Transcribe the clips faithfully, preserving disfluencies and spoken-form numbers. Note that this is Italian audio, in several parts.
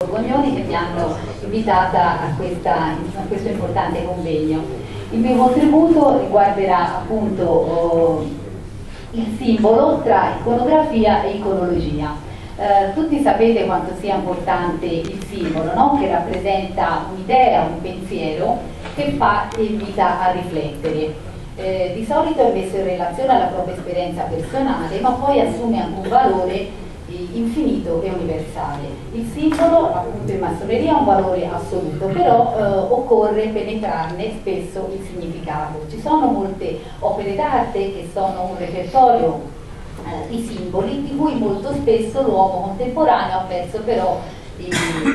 Borgognoni che mi hanno invitata a, questa, a questo importante convegno. Il mio contributo riguarderà appunto oh, il simbolo tra iconografia e iconologia. Eh, tutti sapete quanto sia importante il simbolo, no? Che rappresenta un'idea, un pensiero che fa e invita a riflettere. Eh, di solito è messo in relazione alla propria esperienza personale, ma poi assume anche un valore infinito e universale. Il simbolo, appunto in massoneria, ha un valore assoluto, però eh, occorre penetrarne spesso il significato. Ci sono molte opere d'arte che sono un repertorio eh, di simboli, di cui molto spesso l'uomo contemporaneo ha perso però il,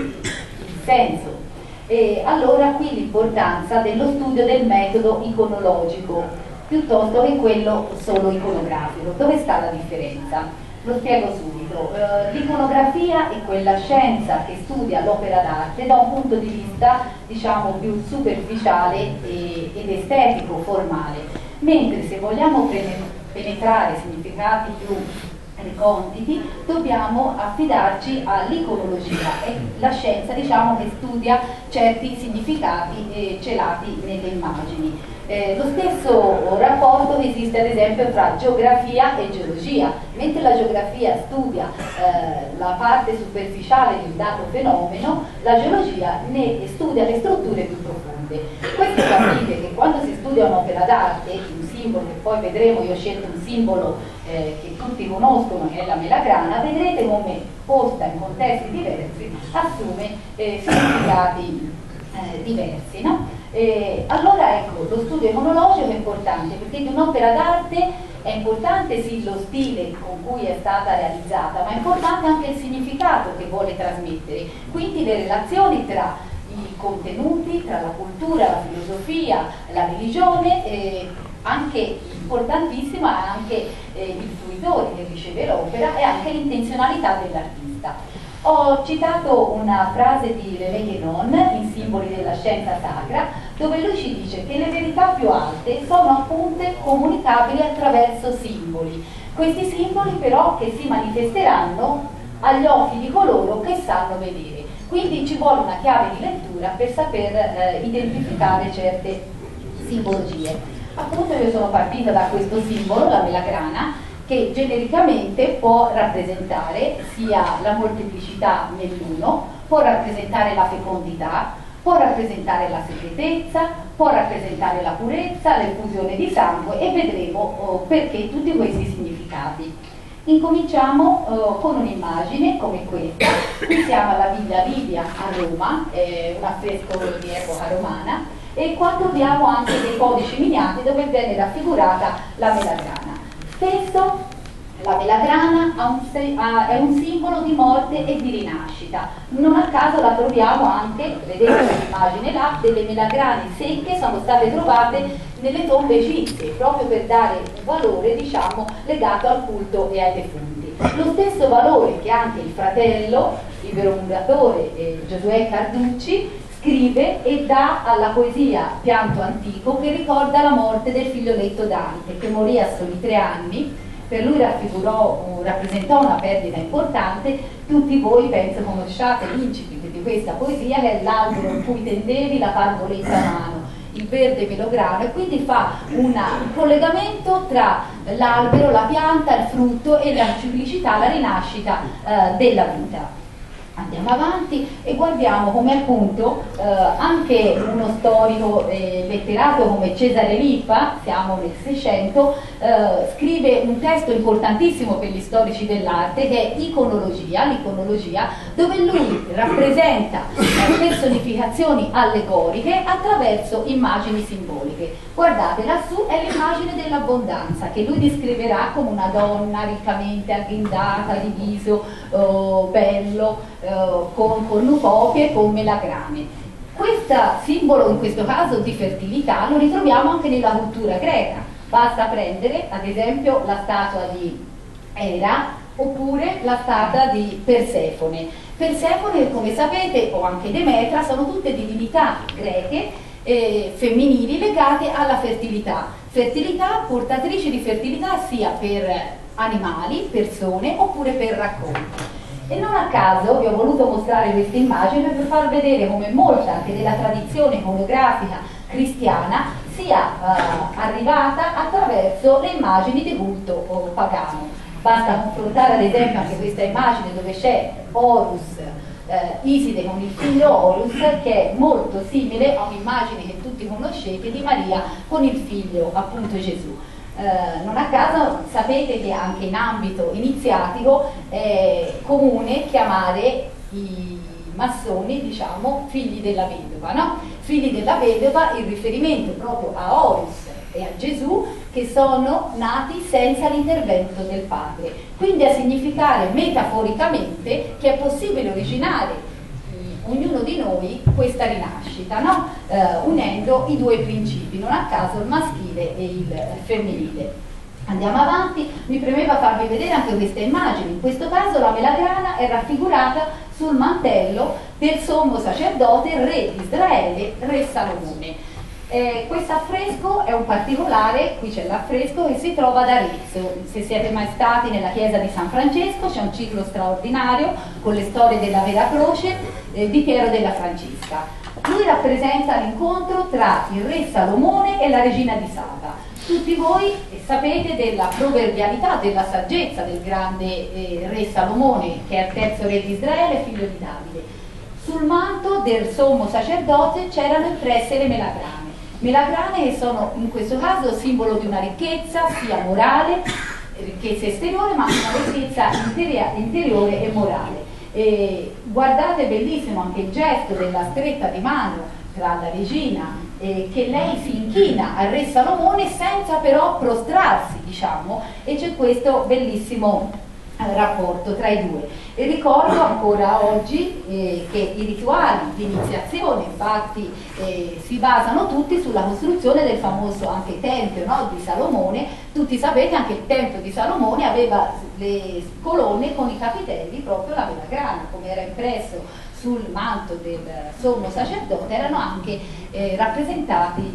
il senso. E allora qui l'importanza dello studio del metodo iconologico piuttosto che quello solo iconografico. Dove sta la differenza? Lo spiego subito. Uh, l'iconografia è quella scienza che studia l'opera d'arte da un punto di vista, diciamo, più superficiale e, ed estetico, formale, mentre se vogliamo penetrare significati più reconditi dobbiamo affidarci all'iconologia, è la scienza, diciamo, che studia certi significati eh, celati nelle immagini. Eh, lo stesso rapporto esiste ad esempio tra geografia e geologia. Mentre la geografia studia eh, la parte superficiale di un dato fenomeno, la geologia ne studia le strutture più profonde. Questo capite che quando si studia un'opera d'arte, un simbolo che poi vedremo, io ho scelto un simbolo eh, che tutti conoscono, che è la melagrana, vedrete come posta in contesti diversi assume eh, significati eh, diversi, no? Eh, allora ecco, lo studio iconologico è importante perché di un'opera d'arte è importante sì lo stile con cui è stata realizzata, ma è importante anche il significato che vuole trasmettere, quindi le relazioni tra i contenuti, tra la cultura, la filosofia, la religione, eh, anche importantissima è anche eh, il fruitore che riceve l'opera e anche l'intenzionalità dell'artista. Ho citato una frase di René Guénon in Simboli della scienza sacra, dove lui ci dice che le verità più alte sono appunto comunicabili attraverso simboli. Questi simboli però che si manifesteranno agli occhi di coloro che sanno vedere. Quindi ci vuole una chiave di lettura per saper eh, identificare certe simbologie. Appunto io sono partita da questo simbolo, la melagrana, che genericamente può rappresentare sia la molteplicità nell'uno, può rappresentare la fecondità, può rappresentare la segretezza, può rappresentare la purezza, l'effusione di sangue e vedremo oh, perché tutti questi significati. Incominciamo oh, con un'immagine come questa. Qui siamo alla Villa Livia a Roma, è un affresco di epoca romana, e qua troviamo anche dei codici miniati dove viene raffigurata la melagrana. Spesso la melagrana ha un, ha, è un simbolo di morte e di rinascita. Non a caso la troviamo anche, vedete l'immagine là, delle melagrane secche sono state trovate nelle tombe egizie, proprio per dare un valore, diciamo, legato al culto e ai defunti. Lo stesso valore che anche il fratello, il promulgatore eh, Giosuè Carducci, scrive e dà alla poesia Pianto antico, che ricorda la morte del figlioletto Dante, che morì a soli tre anni. Per lui raffigurò, rappresentò una perdita importante. Tutti voi penso conosciate l'incipit di questa poesia, che è l'albero in cui tendevi la pargoletta a mano, il verde melograno, e quindi fa una, un collegamento tra l'albero, la pianta, il frutto e la ciclicità, la rinascita eh, della vita. Andiamo avanti e guardiamo come appunto eh, anche uno storico eh, letterato come Cesare Lippa, siamo nel Seicento, eh, scrive un testo importantissimo per gli storici dell'arte che è Iconologia, l'iconologia, dove lui rappresenta eh, personificazioni allegoriche attraverso immagini simboliche. Guardate, lassù è l'immagine dell'abbondanza che lui descriverà come una donna riccamente agghindata, di viso oh, bello, con cornucopie e con melagrane. Questo simbolo, in questo caso di fertilità, lo ritroviamo anche nella cultura greca. Basta prendere ad esempio la statua di Era oppure la statua di Persefone. Persefone, come sapete, o anche Demetra, sono tutte divinità greche eh, femminili legate alla fertilità. Fertilità, portatrici di fertilità sia per animali, persone oppure per racconti. E non a caso vi ho voluto mostrare questa immagine per far vedere come molta anche della tradizione iconografica cristiana sia eh, arrivata attraverso le immagini di culto pagano. Basta confrontare ad esempio anche questa immagine dove c'è Horus, eh, Iside con il figlio Horus, che è molto simile a un'immagine che tutti conoscete di Maria con il figlio appunto Gesù. Eh, non a caso sapete che anche in ambito iniziatico è comune chiamare i massoni, diciamo, figli della vedova, no? Figli della vedova in riferimento proprio a Horus e a Gesù, che sono nati senza l'intervento del padre, quindi a significare metaforicamente che è possibile originare ognuno di noi questa rinascita, no? eh, unendo i due principi, non a caso il maschile e il femminile. Andiamo avanti, mi premeva farvi vedere anche questa immagine. In questo caso la melagrana è raffigurata sul mantello del sommo sacerdote re di Israele, re Salomone. Eh, questo affresco è un particolare, qui c'è l'affresco che si trova ad Arezzo. Se siete mai stati nella chiesa di San Francesco c'è un ciclo straordinario con le storie della Vera Croce eh, di Piero della Francesca. Lui rappresenta l'incontro tra il re Salomone e la regina di Saba. Tutti voi sapete della proverbialità, della saggezza del grande eh, re Salomone, che è il terzo re di Israele, figlio di Davide. Sul manto del sommo sacerdote c'erano impresse le melagrane. Melagrane che sono in questo caso simbolo di una ricchezza sia morale, ricchezza esteriore, ma anche una ricchezza interiore e morale. E guardate, bellissimo anche il gesto della stretta di mano tra la regina, eh, che lei si inchina al re Salomone senza però prostrarsi, diciamo, e c'è questo bellissimo eh, rapporto tra i due. E ricordo ancora oggi eh, che i rituali di iniziazione infatti eh, si basano tutti sulla costruzione del famoso anche tempio, no, di Salomone. Tutti sapete anche il tempio di Salomone aveva le colonne con i capitelli proprio la melagrana, come era impresso sul manto del sommo sacerdote, erano anche eh, rappresentati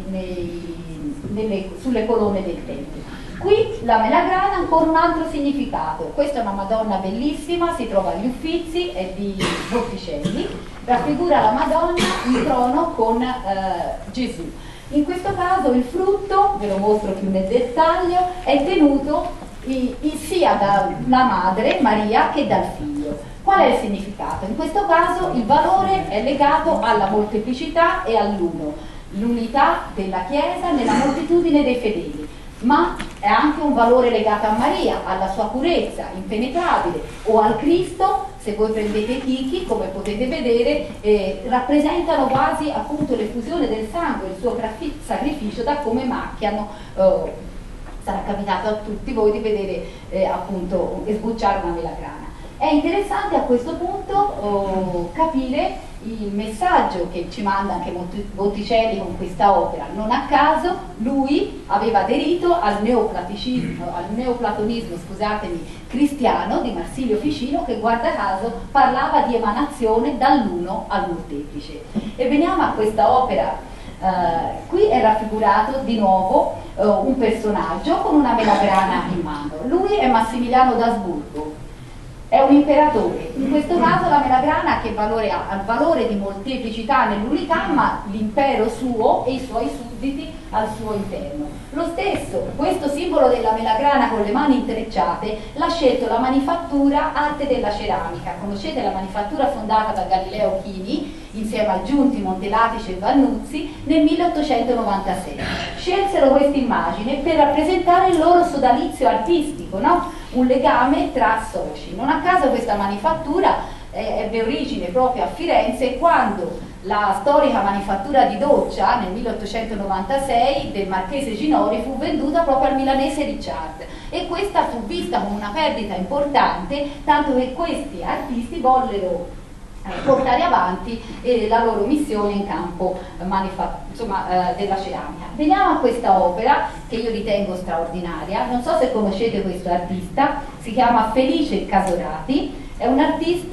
nei, nelle, sulle colonne del tempio. Qui la melagrana ha ancora un altro significato. Questa è una Madonna bellissima, si trova agli Uffizi, è di Botticelli, raffigura la Madonna in trono con eh, Gesù. In questo caso il frutto, ve lo mostro più nel dettaglio, è tenuto i, i, sia dalla madre Maria che dal figlio. Qual è il significato? In questo caso il valore è legato alla molteplicità e all'uno, l'unità della Chiesa nella moltitudine dei fedeli, ma è anche un valore legato a Maria, alla sua purezza impenetrabile, o al Cristo. Se voi prendete i chicchi, come potete vedere, eh, rappresentano quasi appunto l'effusione del sangue, il suo sacrificio, da come macchiano. Eh, sarà capitato a tutti voi di vedere eh, appunto sbucciare una melagrana. È interessante a questo punto oh, capire il messaggio che ci manda anche Botticelli con questa opera. Non a caso lui aveva aderito al neoplatonismo, al neoplatonismo scusatemi, cristiano di Marsilio Ficino, che guarda caso parlava di emanazione dall'uno al molteplice. E veniamo a questa opera. Uh, qui è raffigurato di nuovo uh, un personaggio con una melagrana in mano. Lui è Massimiliano d'Asburgo. È un imperatore. In questo caso la melagrana che valore ha? Ha il valore di molteplicità nell'unità, ma l'impero suo e i suoi sudditi al suo interno. Lo stesso, questo simbolo della melagrana con le mani intrecciate l'ha scelto la manifattura Arte della Ceramica. Conoscete la manifattura fondata da Galileo Chini insieme a Giunti, Montelatice e Vannuzzi nel milleottocentonovantasei. Scelsero questa immagine per rappresentare il loro sodalizio artistico, no? Un legame tra soci. Non a caso questa manifattura eh, ebbe origine proprio a Firenze, quando la storica manifattura di Doccia nel milleottocentonovantasei del marchese Ginori fu venduta proprio al milanese Richard, e questa fu vista come una perdita importante, tanto che questi artisti vollero eh, portare avanti eh, la loro missione in campo eh, insomma, eh, della ceramica. Veniamo a questa opera che io ritengo straordinaria. Non so se conoscete questo artista, si chiama Felice Casorati. È un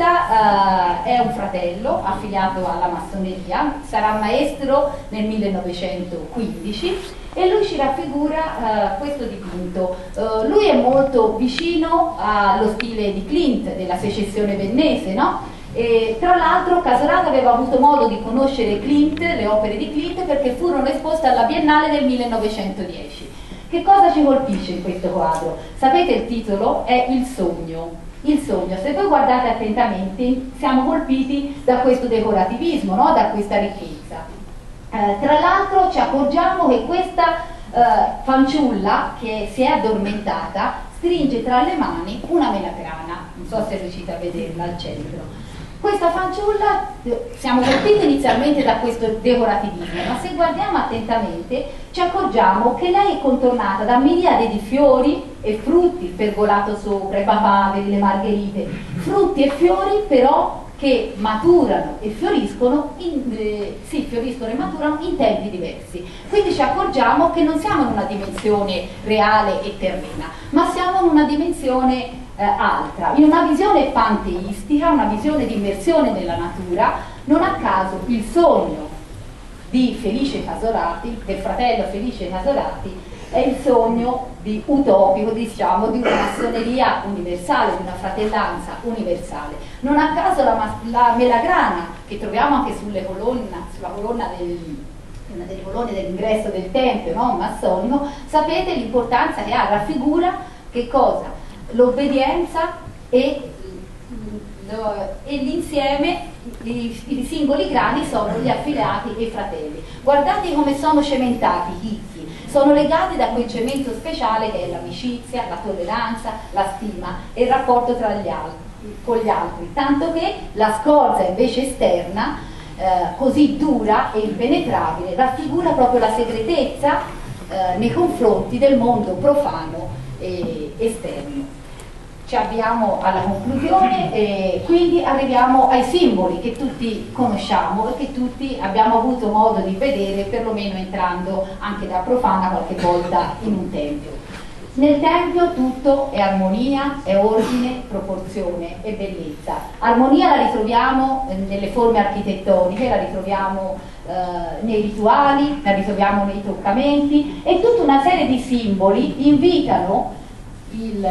artista, eh, è un fratello affiliato alla massoneria, sarà maestro nel millenovecentoquindici e lui ci raffigura uh, questo dipinto. Uh, lui è molto vicino allo stile di Klimt, della secessione vennese, no? E, tra l'altro Casorata aveva avuto modo di conoscere Klimt, le opere di Klimt, perché furono esposte alla Biennale del millenovecentodieci. Che cosa ci colpisce in questo quadro? Sapete, il titolo è Il sogno. Il sogno, se voi guardate attentamente siamo colpiti da questo decorativismo, no? Da questa ricchezza. Eh, tra l'altro ci accorgiamo che questa eh, fanciulla che si è addormentata stringe tra le mani una melagrana, non so se riuscite a vederla al centro. Questa fanciulla, siamo colpiti inizialmente da questo decorativismo, ma se guardiamo attentamente ci accorgiamo che lei è contornata da miriadi di fiori e frutti, il pergolato sopra, i papaveri, le margherite, frutti e fiori però che maturano e fioriscono, in, eh, sì, fioriscono e maturano in tempi diversi. Quindi ci accorgiamo che non siamo in una dimensione reale e terrena, ma siamo in una dimensione Eh, altra, in una visione panteistica, una visione di immersione nella natura. Non a caso il sogno di Felice Casorati, del fratello Felice Casorati, è il sogno di utopico, diciamo, di una massoneria universale, di una fratellanza universale. Non a caso la, la melagrana, che troviamo anche sulle colonne, sulla colonna del una delle colonne dell'ingresso del tempio, no? Massonico, sapete l'importanza che ha, raffigura che cosa? L'obbedienza e, e l'insieme, i, i singoli grani sono gli affiliati e i fratelli. Guardate come sono cementati, chicchi, sono legati da quel cemento speciale che è l'amicizia, la tolleranza, la stima e il rapporto tra gli altri, con gli altri, tanto che la scorza invece esterna, eh, così dura e impenetrabile, raffigura proprio la segretezza eh, nei confronti del mondo profano e esterno. Ci avviamo alla conclusione e quindi arriviamo ai simboli che tutti conosciamo e che tutti abbiamo avuto modo di vedere, perlomeno entrando anche da profana qualche volta in un tempio. Nel tempio tutto è armonia, è ordine, proporzione e bellezza. Armonia la ritroviamo nelle forme architettoniche, la ritroviamo eh, nei rituali, la ritroviamo nei toccamenti, e tutta una serie di simboli invitano il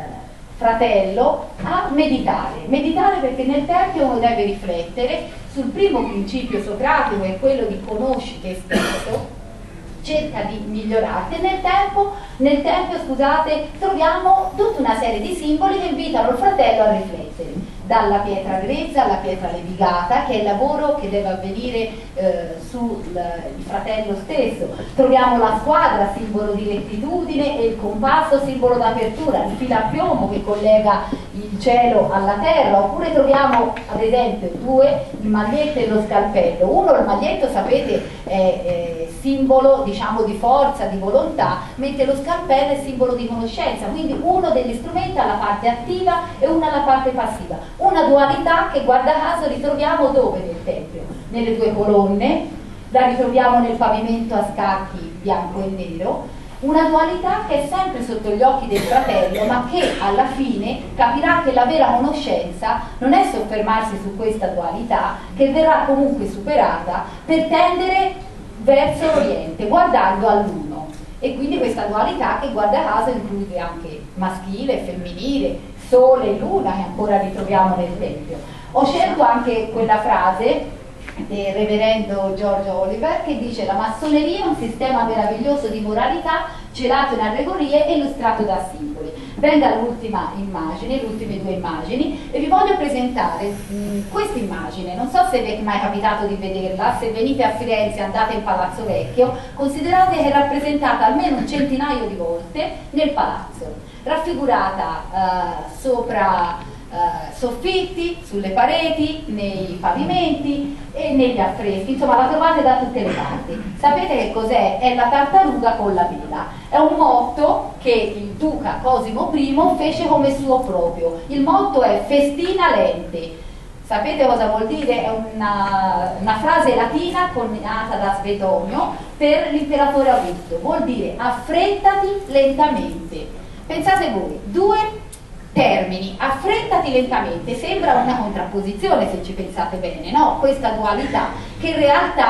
fratello a meditare. Meditare perché nel tempio uno deve riflettere sul primo principio socratico, che è quello di conosci te stesso, cerca di migliorarti. E nel tempo, nel tempio, scusate, troviamo tutta una serie di simboli che invitano il fratello a riflettere. Dalla pietra grezza alla pietra levigata, che è il lavoro che deve avvenire eh, sul fratello stesso. Troviamo la squadra, simbolo di rettitudine, e il compasso, simbolo d'apertura, il filo a piombo che collega il cielo alla terra. Oppure troviamo ad esempio due, il maglietto e lo scalpello. Uno, il maglietto, sapete, è, è simbolo, diciamo, di forza, di volontà, mentre lo scalpello è simbolo di conoscenza. Quindi uno degli strumenti ha la parte attiva e uno ha la parte passiva. Una dualità che, guarda caso, ritroviamo dove nel tempio? Nelle due colonne, la ritroviamo nel pavimento a scacchi bianco e nero, una dualità che è sempre sotto gli occhi del fratello, ma che alla fine capirà che la vera conoscenza non è soffermarsi su questa dualità, che verrà comunque superata per tendere verso l'Oriente, guardando all'uno. E quindi questa dualità che, guarda caso, include anche maschile, femminile, sole e luna, che ancora ritroviamo nel tempio. Ho scelto anche quella frase del reverendo Giorgio Oliver che dice: la massoneria è un sistema meraviglioso di moralità celato in allegorie e illustrato da simboli. Venga l'ultima immagine, le ultime due immagini, e vi voglio presentare questa immagine. Non so se vi è mai capitato di vederla. Se venite a Firenze, andate in Palazzo Vecchio, considerate che è rappresentata almeno un centinaio di volte nel palazzo, raffigurata eh, sopra Uh, soffitti, sulle pareti, nei pavimenti e negli affreschi, insomma la trovate da tutte le parti. Sapete che cos'è? È la tartaruga con la vela. È un motto che il duca Cosimo primo fece come suo proprio. Il motto è festina lente. Sapete cosa vuol dire? È una, una frase latina coniata da Svetonio per l'imperatore Augusto. Vuol dire affrettati lentamente. Pensate voi, due termini, affrettati lentamente, sembra una contrapposizione se ci pensate bene, no? Questa dualità che in realtà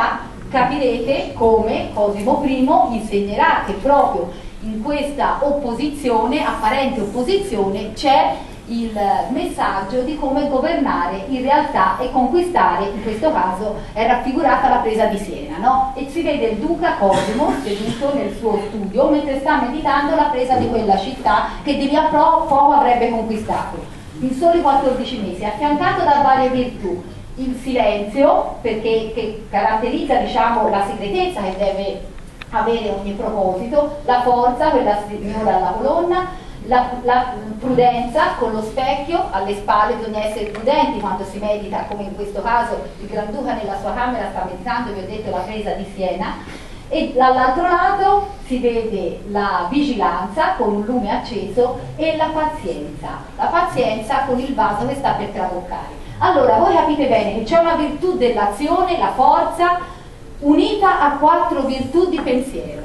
capirete come Cosimo primo insegnerà che proprio in questa opposizione, apparente opposizione, c'è il messaggio di come governare in realtà e conquistare. In questo caso è raffigurata la presa di Siena, no? E si vede il duca Cosimo seduto nel suo studio mentre sta meditando la presa di quella città che di lì a poco avrebbe conquistato in soli quattordici mesi, affiancato da varie virtù: il silenzio, perché che caratterizza, diciamo, la segretezza che deve avere ogni proposito, la forza, quella signora alla colonna, La, la prudenza con lo specchio alle spalle. Bisogna essere prudenti quando si medita, come in questo caso il Granduca nella sua camera sta meditando, vi ho detto, la presa di Siena, e dall'altro lato si vede la vigilanza con un lume acceso e la pazienza, la pazienza con il vaso che sta per traboccare. Allora voi capite bene che c'è una virtù dell'azione, la forza, unita a quattro virtù di pensiero: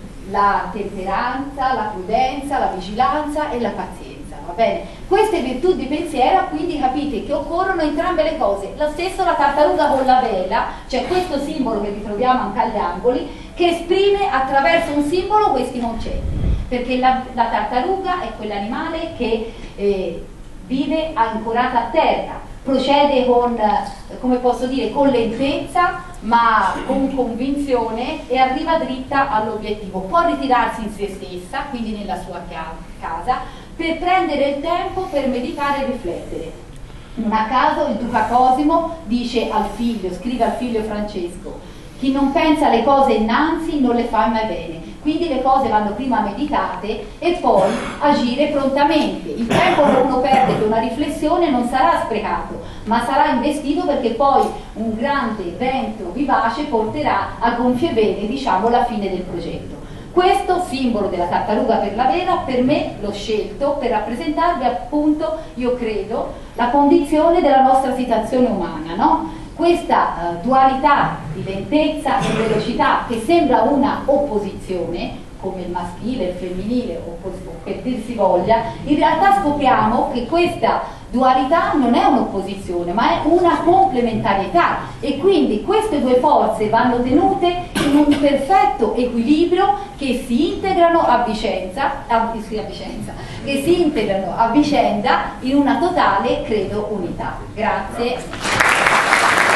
la temperanza, la prudenza, la vigilanza e la pazienza, va bene? Queste virtù di pensiero, quindi capite che occorrono entrambe le cose. Lo stesso la tartaruga con la vela, cioè questo simbolo che ritroviamo anche agli angoli, che esprime attraverso un simbolo questi concetti, perché la, la tartaruga è quell'animale che eh, vive ancorata a terra, procede con, come posso dire, con lentezza ma con convinzione e arriva dritta all'obiettivo. Può ritirarsi in se stessa, quindi nella sua casa, per prendere il tempo per meditare e riflettere. Non a caso il duca Cosimo dice al figlio, scrive al figlio Francesco: chi non pensa alle cose innanzi non le fa mai bene. Quindi le cose vanno prima meditate e poi agire prontamente. Il tempo che uno perde per una riflessione non sarà sprecato, ma sarà investito, perché poi un grande vento vivace porterà a gonfie vele, diciamo, la fine del progetto. Questo simbolo della tartaruga per la vela per me l'ho scelto per rappresentarvi, appunto, io credo, la condizione della nostra situazione umana, no? Questa uh, dualità di lentezza e velocità che sembra una opposizione, come il maschile e il femminile, o per dir si voglia, in realtà scopriamo che questa dualità non è un'opposizione, ma è una complementarietà, e quindi queste due forze vanno tenute in un perfetto equilibrio che si integrano a vicenda, a, sì, a Vicenza, che si integrano a vicenda in una totale, credo, unità. Grazie.